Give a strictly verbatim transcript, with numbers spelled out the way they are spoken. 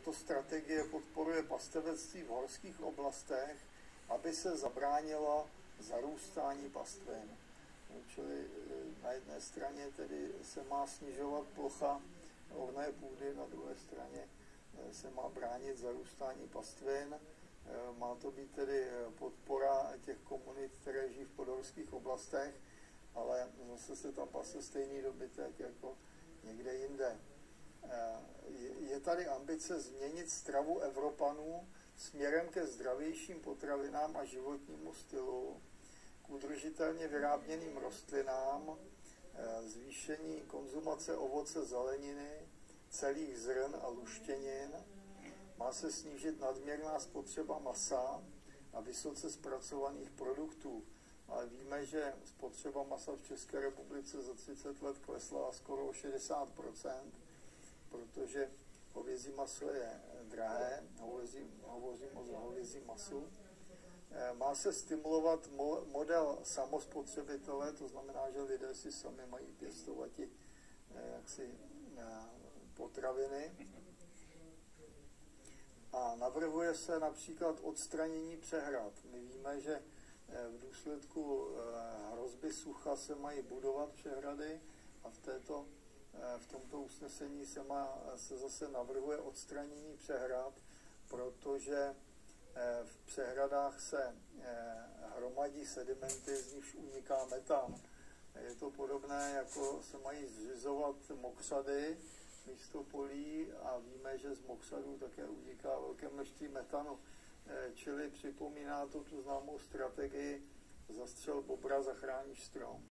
tato strategie podporuje pastevectví v horských oblastech, aby se zabránilo zarůstání pastvin. Čili na jedné straně tedy se má snižovat plocha orné půdy, na druhé straně se má bránit zarůstání pastvin. Má to být tedy podpora těch komunit, které žijí v podhorských oblastech, ale zase se tam pase stejný dobytek jako někde jinde. Je tady ambice změnit stravu Evropanů směrem ke zdravějším potravinám a životnímu stylu, k udržitelně vyráběným rostlinám, zvýšení konzumace ovoce, zeleniny, celých zrn a luštěnin. Má se snížit nadměrná spotřeba masa a vysoce zpracovaných produktů. Ale víme, že spotřeba masa v České republice za třicet let klesla skoro o šedesát procent, protože hovězí maso je drahé, hovořím, hovořím o hovězím masu. Má se stimulovat model samospotřebitele, to znamená, že lidé si sami mají pěstovat jaksi potraviny. A navrhuje se například odstranění přehrad. My víme, že v důsledku hrozby sucha se mají budovat přehrady a v, této, v tomto usnesení se, má, se zase navrhuje odstranění přehrad, protože v přehradách se hromadí sedimenty, z nichž uniká metan. Je to podobné, jako se mají zřizovat mokřady místo polí a víme, že z mokřadů také uniká velké množství metanu. Čili připomíná to tu známou strategii zastřel bobra, zachráníš strom.